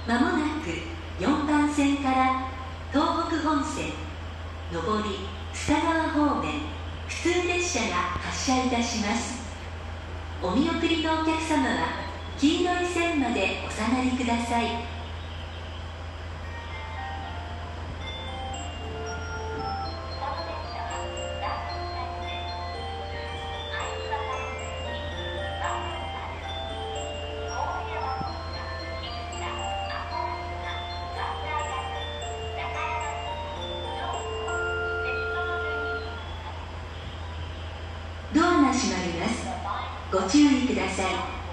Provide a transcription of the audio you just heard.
まもなく4番線から東北本線上り須田川方面普通列車が発車いたします。お見送りのお客様は黄色い線までお下がりください。ドアが閉まります。ご注意ください。